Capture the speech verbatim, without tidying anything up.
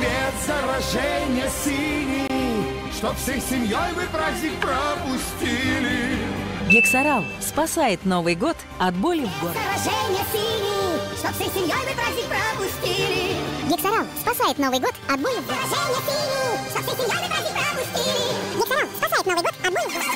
цвет заражения синий, чтоб всей семьей вы праздник пропустили. Гексарал спасает Новый год от боли в горле. Заражение синий, чтоб всей семьей вы праздник пропустили. Гексарал спасает Новый год от боли в горле. Заражение синий, чтоб всей семьей вы праздник пропустили. Гексарал спасает Новый год от боли в горле.